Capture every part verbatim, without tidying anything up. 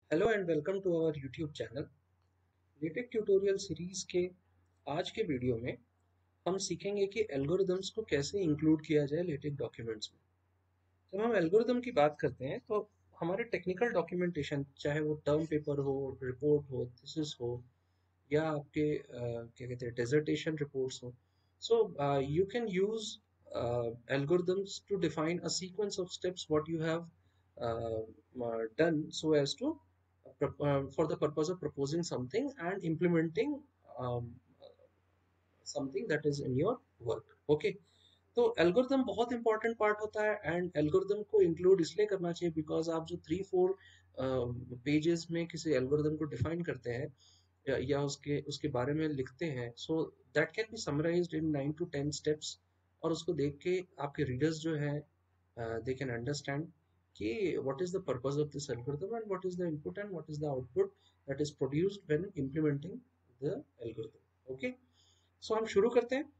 Hello and welcome to our YouTube channel. LaTeX tutorial series के आज के video में हम सीखेंगे कि एल्गोरिदम्स को कैसे इंक्लूड किया जाए लेटेक डॉक्यूमेंट्स में। जब हम एल्गोरिदम की बात करते हैं तो हमारे टेक्निकल डॉक्यूमेंटेशन, चाहे वो टर्म पेपर हो, रिपोर्ट हो, थीसिस हो, या आपके अ, क्या कहते हैं डेजर्टेशन रिपोर्ट्स हो, so you can use algorithms to define a sequence of steps what you have done so as to uh, for the purpose of proposing something and implementing um, something that is in your work. Okay, तो algorithm बहुत important part होता है and algorithm को include इसलिए करना चाहिए because आप जो थ्री फोर पेजेस में किसी एल्गोरिदम को डिफाइन करते हैं या, या उसके उसके बारे में लिखते हैं, so that can be summarized in nine to ten steps. और उसको देख के आपके रीडर्स जो हैं दे कैन अंडरस्टैंड कि what is the purpose of this algorithm and what is the input and what is the output that is produced when implementing the algorithm. Okay, so हम शुरू करते हैं।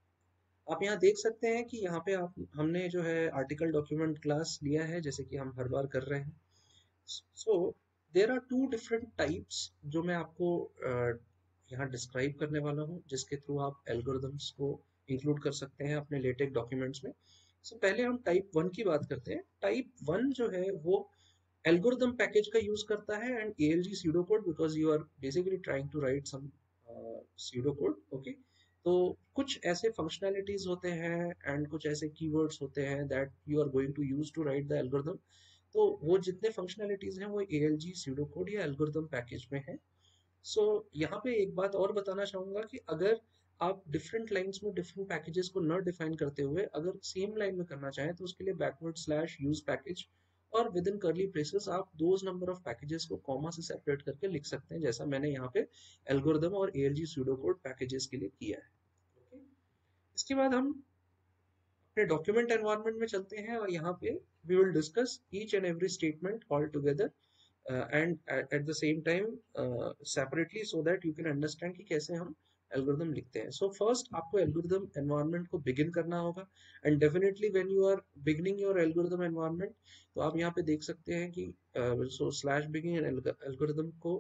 आप यहाँ देख सकते हैं कि यहाँ पे आप हमने जो है आर्टिकल डॉक्यूमेंट क्लास लिया है, जैसे कि हम हर बार कर रहे हैं। So there are two different types जो मैं आपको uh, यहाँ डिस्क्राइब करने वाला हूँ, जिसके थ्रू आप एल्गोरिदम्स को इंक्लूड कर सकते हैं अपने लेटेक डॉक्यूमेंट्स में। सो so, पहले हम टाइप वन की बात करते हैं। टाइप वन जो है वो एल्गोरिदम पैकेज का यूज करता है and ALG pseudocode, because you are basically trying to write some pseudocode. Okay, तो कुछ ऐसे फंक्शनैलिटीज होते हैं एंड कुछ ऐसे कीवर्ड्स होते हैं that you are going to use to write the algorithm. तो वो जितने फंक्शनैलिटीज हैं वो एएलजी स्यूडो कोड या एल्गोरिदम पैकेज में है। सो so, यहाँ पे एक बात और बताना चाहूंगा कि अगर आप डिफरेंट लाइंस में डिफरेंट पैकेजेस को न डिफाइन करते हुए अगर सेम लाइन में करना चाहें तो उसके लिए बैकवर्ड स्लैश यूज पैकेज और विद इन करली ब्रेसेस आप दोज नंबर ऑफ पैकेजेस को कॉमा से सेपरेट करके लिख सकते हैं, जैसा मैंने यहाँ पे एल्गोरिदम और एएलजी स्यूडो कोड पैकेजेस के लिए किया है। ओके, इसके बाद हम अपने डॉक्यूमेंट एनवायरनमेंट में चलते हैं और यहाँ पे we will discuss each and every statement all together and at the same time separately, so that you can understand कि कैसे हम एल्गोरिदम लिखते हैं। सो फर्स्ट आपको एल्गोरिदम एनवायरनमेंट को बिगिन करना होगा and definitely when you are beginning your algorithm environment, तो आप यहाँ पे देख सकते हैं कि सो स्लैश बिगिन एल्गोरिदम को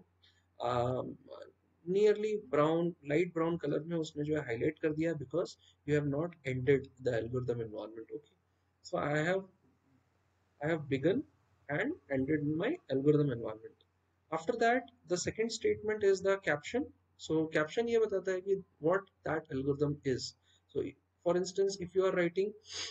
nearly brown light brown colour में उसने जो है हाईलाइट कर दिया, because you have not ended the algorithm environment. Okay, so i have i have begun and ended my algorithm environment. After that, the second statement is the caption. So caption ये बताता है कि what that algorithm is. So for instance, if you are writing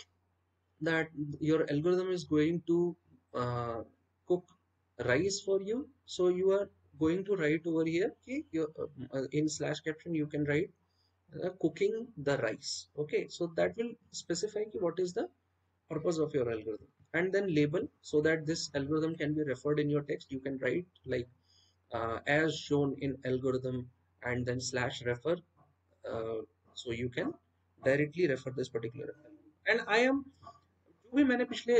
that your algorithm is going to uh, cook rice for you, so you are going to write over here कि your, uh, in slash caption you can write uh, cooking the rice. Okay, so that will specify ki what is the purpose of your algorithm. And then label, so that this algorithm can be referred in your text. You can write like uh, as shown in algorithm and then slash refer, uh, so you can directly refer this particular algorithm. And I am जो भी मैंने पिछले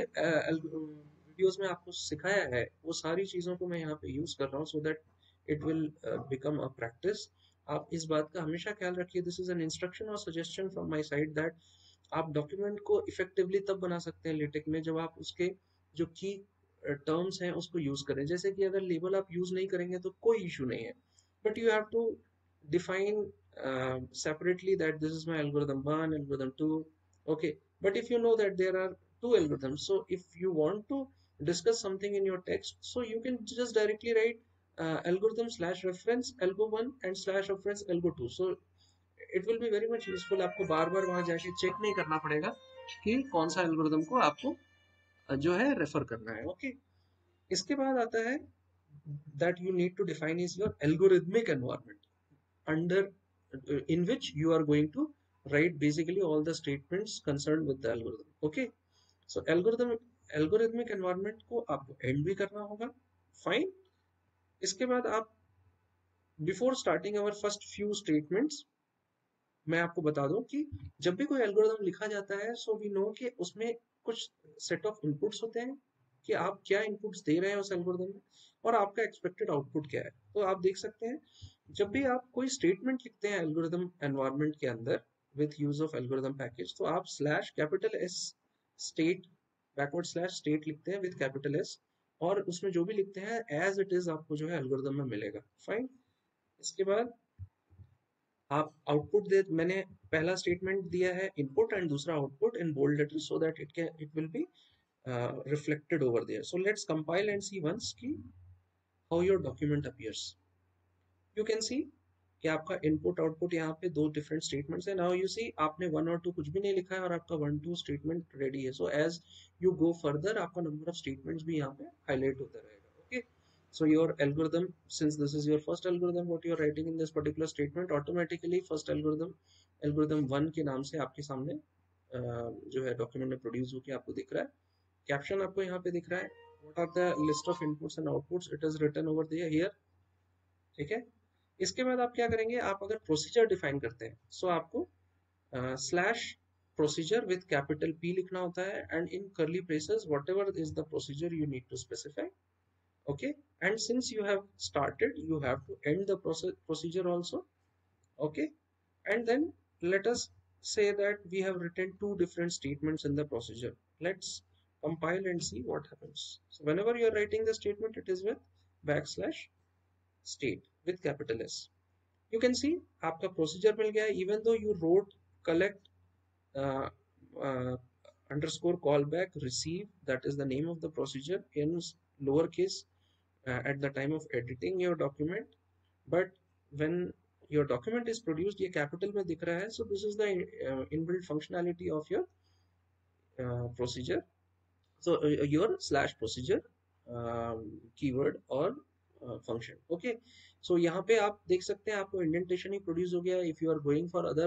videos में आपको सिखाया है वो सारी चीज़ों को मैं यहाँ पे यूज कर रहा हूँ, so that it will become a practice. आप इस बात का हमेशा ख्याल रखिए, दिस इज एन इंस्ट्रक्शन और suggestion from my side, that आप डॉक्यूमेंट को इफेक्टिवली तब बना सकते हैं लेटेक में जब आप उसके जो की टर्म्स हैं उसको यूज करें। जैसे कि अगर लेबल आप यूज नहीं करेंगे तो कोई इशू नहीं है, but you have to define uh, separately that this is my algorithm one, algorithm two. Okay, but if you know that there are two algorithms, so if you want to discuss something in your text, so you can just directly write uh, algorithm slash reference algo one and slash reference algo two. So it will be very much useful. आपको बार बार वहां जाके check नहीं करना पड़ेगा कि कौन सा algorithm को आपको जो है रेफर करना है। Okay, okay? इसके बाद आता है that you need to define is your algorithmic environment, under uh, in which you are going to write basically all the statements concerned with the algorithm. Okay, so algorithm algorithmic environment को आपको end भी करना होगा। Fine, इसके बाद आप before starting our first few statements, मैं आपको बता दूं कि जब भी कोई एल्गोरिदम लिखा जाता है, सो वी नो कि उसमें कुछ सेट ऑफ इनपुट्स होते हैं कि आप क्या इनपुट्स दे रहे हैं उस एल्गोरिदम में और आपका एक्सपेक्टेड आउटपुट क्या है। तो आप देख सकते हैं जब भी आप कोई स्टेटमेंट लिखते हैं एल्गोरिदम एनवायरनमेंट के अंदर with use of algorithm package, तो आप slash capital S state backward slash state लिखते हैं विथ कैपिटल एस, और उसमें जो भी लिखते हैं एज इट इज आपको जो है एल्गोरिदम में मिलेगा। फाइन। इसके बाद आप आउटपुट दे, मैंने पहला स्टेटमेंट दिया है इनपुट एंड दूसरा output in bold letters so that it can it will be reflected over there. So let's compile and see once ki how your document appears. You can see कि आपका input output यहाँ पे दो different statements है। Now you see आपने one और to कुछ भी नहीं लिखा है और आपका वन टू स्टेटमेंट रेडी है। So as you go further आपका नंबर ऑफ स्टेटमेंट्स भी यहाँ पे हाईलाइट होता रहेगा। Okay, so your algorithm, since this is your first algorithm what you are writing in this particular statement, automatically first algorithm algorithm one के नाम से आपके सामने uh, जो है डॉक्यूमेंट में प्रोड्यूस होकर आपको दिख रहा है। कैप्शन आपको यहाँ पे दिख रहा है, what are the list of inputs and outputs, it is written over there here. ठीक है, इसके बाद आप क्या करेंगे, आप अगर प्रोसीजर डिफाइन करते हैं सो so आपको slash procedure with capital P लिखना होता है and in curly braces whatever is the procedure you need to specify. okay, and since you have started you have to end the process procedure also। okay, and then let us say that we have written two different statements in the procedure. Let's compile and see what happens. So whenever you are writing the statement it is with backslash state with capital S। you can see आपका procedure मिल गया है, even though you wrote collect uh, uh, underscore callback receive, that is the name of the procedure in lowercase uh, at the time of editing your document, but when your document is produced ये capital में दिख रहा है। so this is the uh, inbuilt functionality of your uh, procedure। so uh, your slash procedure um, keyword और function. Okay, so यहाँ पे आप देख सकते हैं आपको इंडेंटेशन ही प्रोड्यूस हो गया। If you are going for other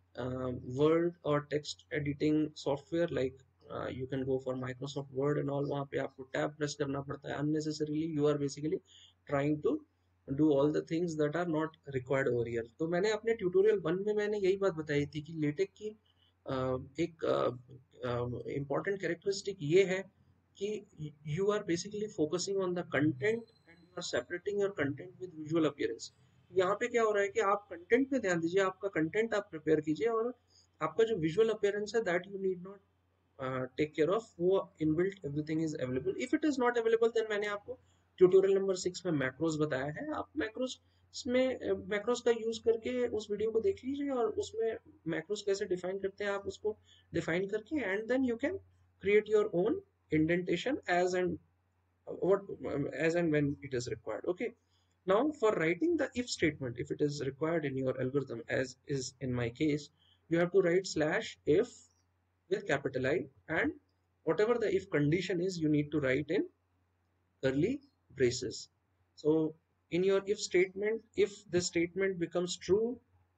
word और text editing software like you can go for Microsoft Word and all, वहाँ पे आपको टैब प्रेस करना पड़ता है unnecessarily. You are basically trying to do all the things that are not required over here. तो मैंने अपने ट्यूटोरियल वन में मैंने यही बात बताई थी कि लेटेक की uh, एक इम्पॉर्टेंट uh, कैरेक्टरिस्टिक uh, ये है कि you are basically focusing on the content and you are separating your content with visual appearance। यहाँ पे क्या हो रहा है कि आप कंटेंट पे ध्यान दीजिए, आपका कंटेंट आप प्रिपेयर कीजिए और आपका जो विजुअल अपीयरेंस है that you need not take care of, वो inbuilt everything is available. If it is not available then मैंने आपको ट्यूटोरियल नंबर सिक्स में मैक्रोस बताया है, आप मैक्रोस में मैक्रोस का यूज करके उस वीडियो को देख लीजिए और उसमें मैक्रोस कैसे डिफाइन करते हैं आप उसको डिफाइन करके and then you can create your own indentation as and what as and when it is required। okay, now for writing the if statement, if it is required in your algorithm as is in my case, you have to write slash if with capital I and whatever the if condition is you need to write in curly braces। so in your if statement, if the statement becomes true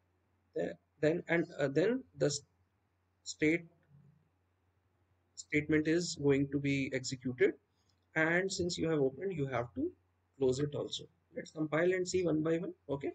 then and uh, then the state statement is going to be executed, and since you have opened you have to close it also। let's compile and see one by one। okay,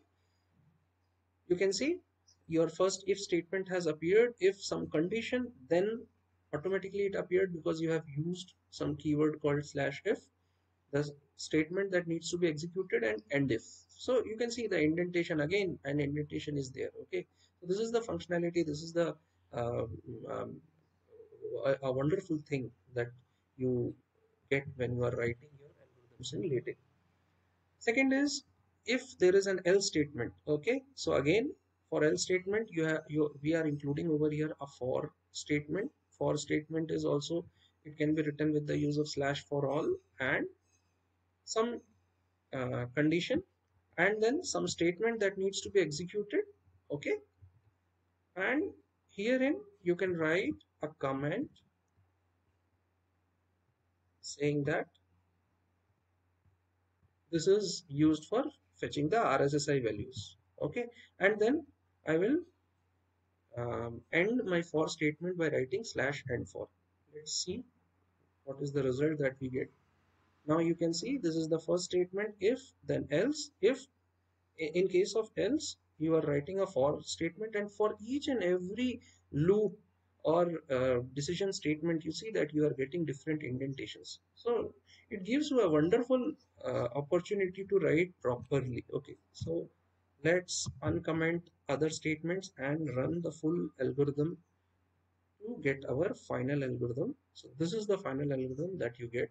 you can see your first if statement has appeared, if some condition then automatically it appeared because you have used some keyword called slash if, the statement that needs to be executed, and end if। so you can see the indentation again, and indentation is there। okay, so this is the functionality, this is the uh, um, a, a wonderful thing that you get when you are writing your algorithms in LaTeX। Second is if there is an else statement। okay, so again for else statement you have you we are including over here a for statement। for statement is also, it can be written with the use of slash for all and some uh, condition and then some statement that needs to be executed। okay, and herein you can write a comment saying that this is used for fetching the R S S I values। okay, and then I will um, end my for statement by writing slash end for। let's see what is the result that we get। now you can see this is the first statement, if then else, if in case of else you are writing a for statement, and for each and every loop or uh, decision statement you see that you are getting different indentations, so it gives you a wonderful uh, opportunity to write properly। okay, so let's uncomment other statements and run the full algorithm to get our final algorithm। so this is the final algorithm that you get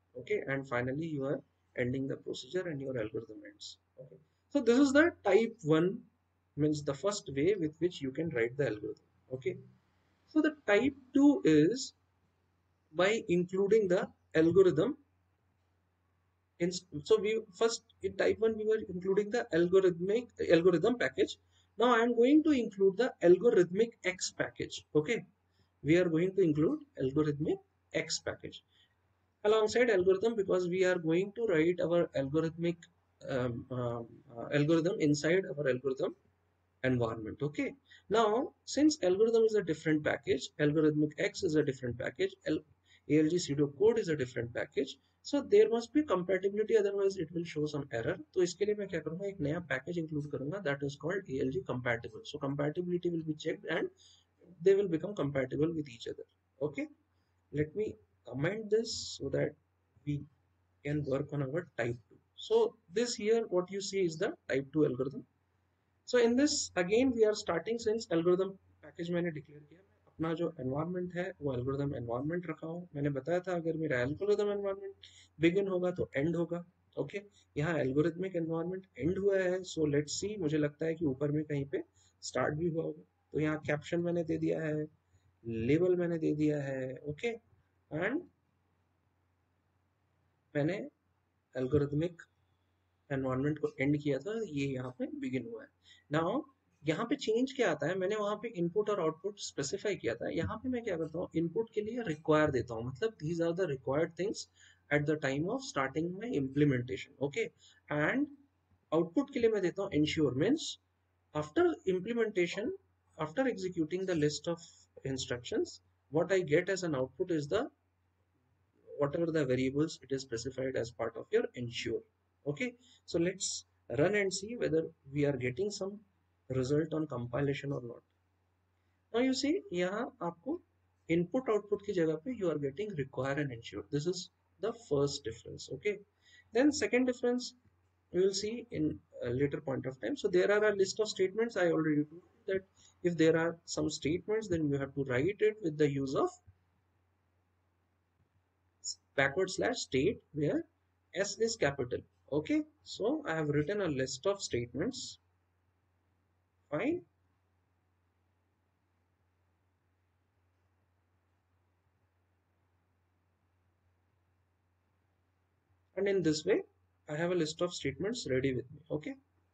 Okay, and finally you are ending the procedure and your algorithm ends. Okay, so this is the type one, means the first way with which you can write the algorithm. Okay, so the type two is by including the algorithm in. So we first in type one we were including the algorithmic algorithm package. Now I am going to include the algorithmic X package. Okay, we are going to include algorithmic X package alongside algorithm, because we are going to write our algorithmic um, um, uh, algorithm inside our algorithm environment. Okay, now since algorithm is a different package, algorithmic X is a different package, L ALG pseudocode is a different package, so there must be compatibility, otherwise it will show some error. तो इसके लिए मैं क्या करूँगा, एक नया package include करूँगा, that is called A L G compatible. So compatibility will be checked and they will become compatible with each other. Okay, let me comment this so that we can work on our type two. So this here what you see is the type two algorithm. So in this again we are starting, since algorithm package मैंने declare किया, मैं अपना जो environment है वो algorithm environment रखा हूँ. मैंने बताया था अगर मेरा algorithm environment begin होगा तो end होगा. ओके, यहाँ algorithmic environment end हुआ है, so let's see, मुझे लगता है कि ऊपर में कहीं पे start भी हुआ होगा. तो यहाँ caption मैंने दे दिया है, label मैंने दे दिया है. ओके, एंड मैंने algorithmic एनवायरनमेंट को एंड किया था, ये यहाँ पे बिगिन हुआ है. नाउ यहाँ पे चेंज क्या आता है, मैंने वहाँ पे इनपुट और आउटपुट स्पेसिफाई किया था, यहाँ पे मैं क्या करता हूँ, इनपुट के लिए रिक्वायर देता हूँ, मतलब these are the required things at the time of starting my implementation. Okay, and output के लिए मैं देता हूँ ensure, means after implementation, after executing the list of instructions, what I get as an output is the whatever the variables it is specified as part of your ensure. Okay, so let's run and see whether we are getting some result on compilation or not. Now you see यहाँ आपको input output की जगह पे you are getting require and ensure. This is the first difference. Okay, then second difference we will see in a later point of time. So there are a list of statements. I already told you that if there are some statements, then you have to write it with the use of backward slash state, where S is capital. Okay, so I have written a list of statements. Fine. And in this way, I have a list of statements ready with me. Okay,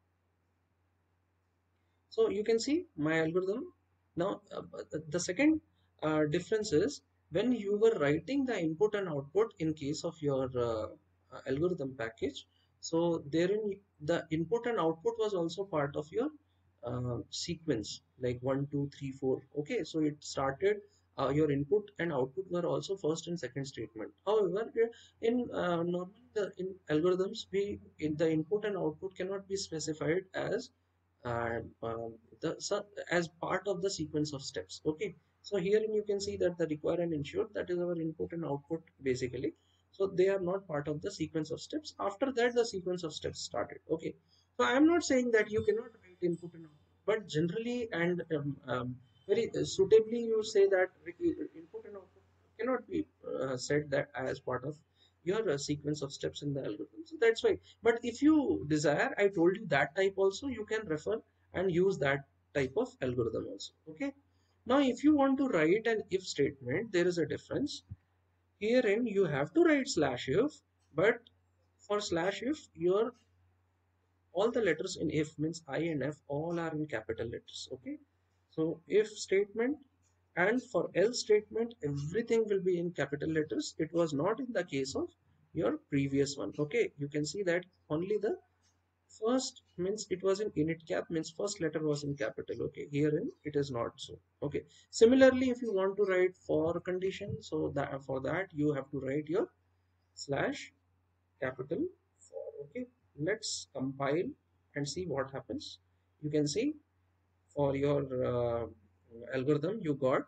so you can see my algorithm. Now, uh, the second uh, difference is when you were writing the input and output in case of your uh, uh, algorithm package. So therein the input and output was also part of your uh, sequence, like one, two, three, four. Okay, so it started. Uh, your input and output were also first and second statement. However, in uh, normally the in algorithms, we in the input and output cannot be specified as and um, the so as part of the sequence of steps. Okay, so here you can see that the require and ensure, that is our input and output basically, so they are not part of the sequence of steps. After that the sequence of steps started. Okay, so I am not saying that you cannot write input and output, but generally and um, um, very uh, suitably you say that input and output cannot be uh, said that as part of your uh, sequence of steps in the algorithm. So that's why. But if you desire, I told you that type also, you can refer and use that type of algorithm also. Okay. Now, if you want to write an if statement, there is a difference. Herein, you have to write slash if, but for slash if, your all the letters in if, means I and F, all are in capital letters. Okay. So if statement, and for else statement, everything will be in capital letters. It was not in the case of your previous one. Okay, you can see that only the first, means it was in init cap, means first letter was in capital. Okay, herein it is not so. Okay, similarly if you want to write for condition, so that for that you have to write your slash capital for. Okay, let's compile and see what happens. You can see for your uh, algorithm you got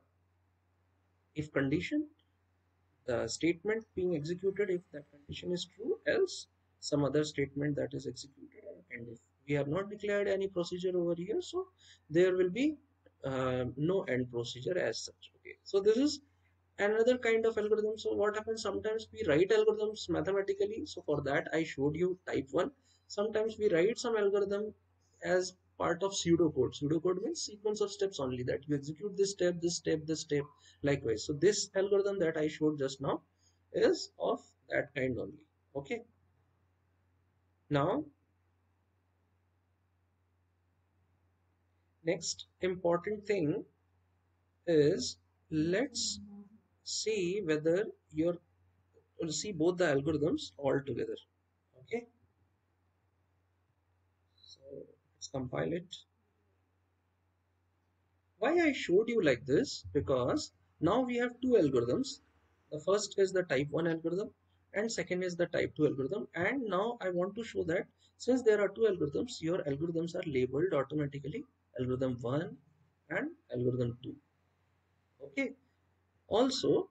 if condition, the statement being executed if that condition is true, else some other statement that is executed. And if we have not declared any procedure over here, so there will be uh, no end procedure as such. Okay, so this is another kind of algorithm. So what happens, sometimes we write algorithms mathematically, so for that I showed you type one. Sometimes we write some algorithm as part of pseudocode. Pseudocode means sequence of steps only, that you execute this step, this step, this step, likewise. So this algorithm that I showed just now is of that kind only. Okay, now next important thing is, let's see whether you're see both the algorithms all together. Okay, so let's compile it. Why I showed you like this, because now we have two algorithms. The first is the type one algorithm and second is the type two algorithm, and now I want to show that since there are two algorithms, your algorithms are labeled automatically, algorithm one and algorithm two. Okay, also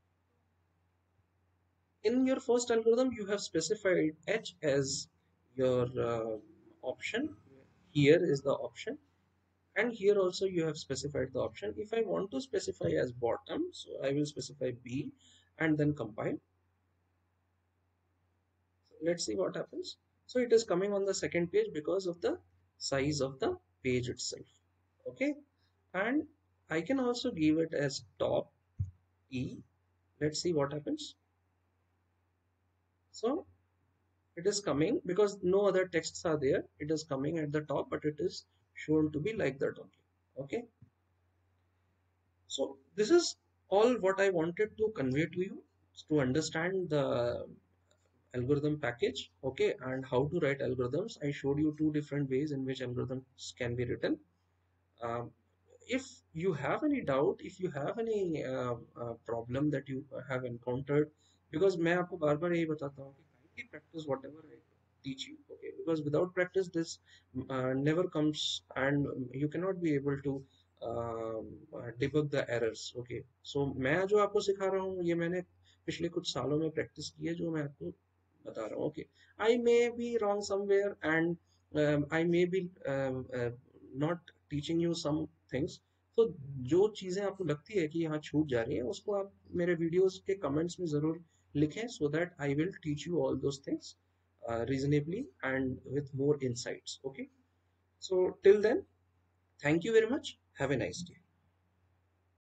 in your first algorithm you have specified H as your uh, option. Here is the option, and here also you have specified the option. If I want to specify as bottom, so I will specify B and then compile. So let's see what happens. So it is coming on the second page because of the size of the page itself. Okay, and I can also give it as top E. Let's see what happens. So it is coming because no other texts are there. It is coming at the top, but it is shown to be like that only. Okay, so this is all what I wanted to convey to you to understand the algorithm package. Okay, and how to write algorithms. I showed you two different ways in which algorithms can be written. Um, if you have any doubt, if you have any uh, uh, problem that you have encountered, because मैं आपको बार बार यही बताता हूँ कि kindly practice whatever I teach you. Okay, because without practice this uh, never comes, and you cannot be able to uh, debug the errors. Okay, so मैं जो आपको सिखा रहा हूँ ये मैंने पिछले कुछ सालों में प्रैक्टिस की है, जो मैं आपको बता रहा हूँ. Okay, I may be wrong somewhere, and um, I may be um, uh, not teaching you some things. तो जो चीज़ें आपको लगती है कि यहाँ छूट जा रही है, उसको आप मेरे वीडियोस के कमेंट्स में ज़रूर लिखें, so that I will teach you all those things uh, reasonably and with more insights. Okay, so till then, thank you very much. Have a nice day.